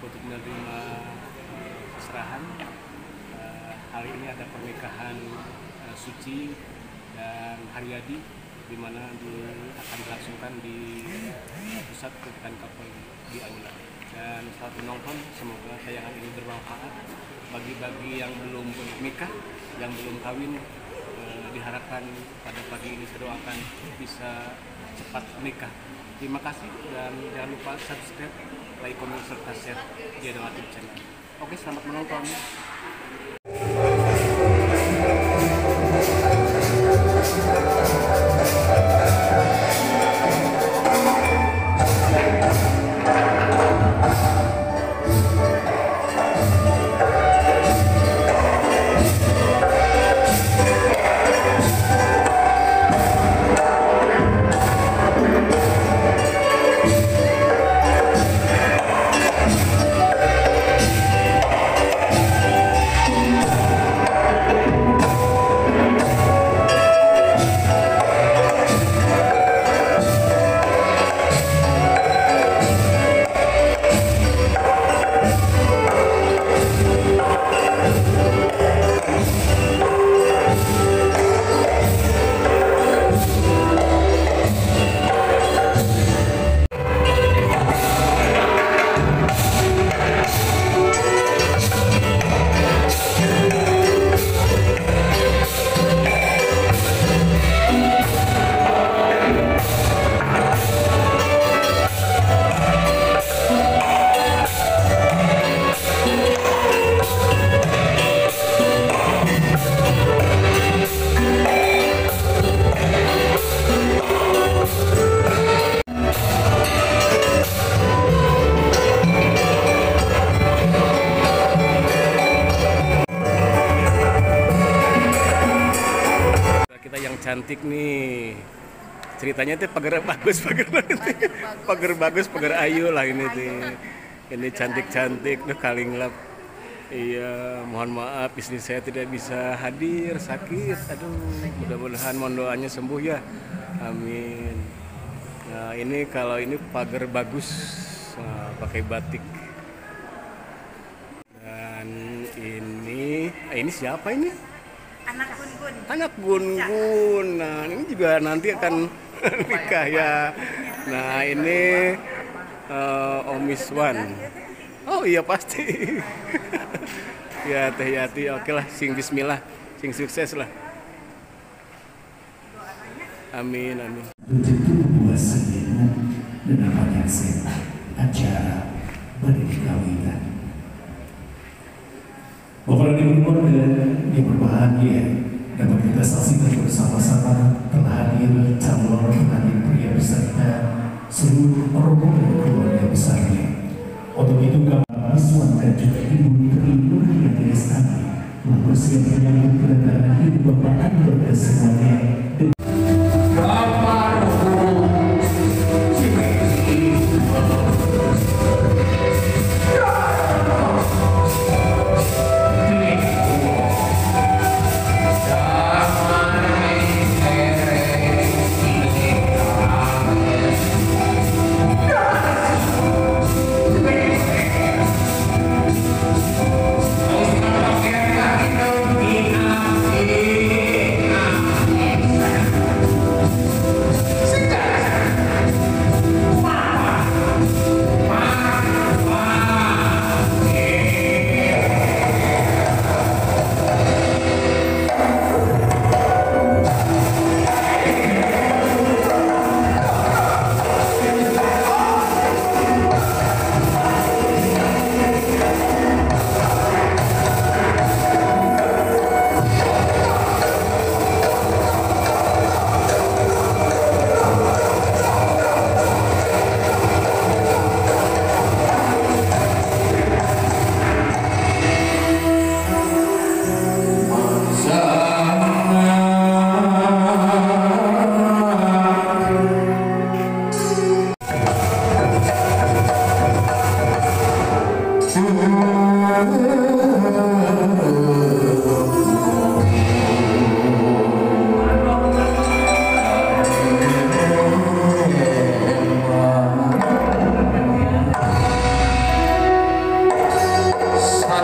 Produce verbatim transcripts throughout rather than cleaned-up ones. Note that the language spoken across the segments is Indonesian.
untuk menerima serahan. Uh, hari ini ada pernikahan uh, Suci dan Haryadi, di mana di, akan dilangsungkan di pusat pernikahan couple di Aula. Dan selamat menonton, semoga tayangan ini bermanfaat bagi-bagi yang belum menikah, yang belum kawin. Uh, diharapkan pada pagi ini saya doakan bisa cepat menikah. Terima kasih dan jangan lupa subscribe, like, komen, serta share di Adang YouTube channel. Oke, selamat menonton. Kita yang cantik nih, ceritanya tuh pagar bagus, pagar bagus, pagar bagus, pagar ayu lah ini tuh. Ini cantik-cantik tuh kalinglap. Iya, mohon maaf istri saya tidak bisa hadir, sakit. Aduh, mudah-mudahan mohon doanya sembuh ya. Amin. Nah, ini kalau ini pagar bagus, nah, pakai batik. Dan ini, eh, ini siapa ini? Anak Gun-Gun. Anak Gun-Gun. Nah, ini juga nanti akan nikah ya. Nah, ini uh, Om Miswan. Oh iya pasti. Ya Teh Yati, oke lah, sing bismillah, sing sukses lah. Amin, amin. Rezeki buah sayang dan apa yang sehat acara pernikahan. Bapak dan Ibu keluarga yang berbahagia, dapat kita saksikan bersama-sama telah hadir calon pengantin pria beserta seluruh rombongan keluarga besarnya. Untuk itu kami Miswan dan juga Ibu Terlindung yang Lestari telah bersiap menyambut kedatangan Ibu Bapak dan keluarga semuanya.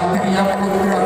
tiga puluh dua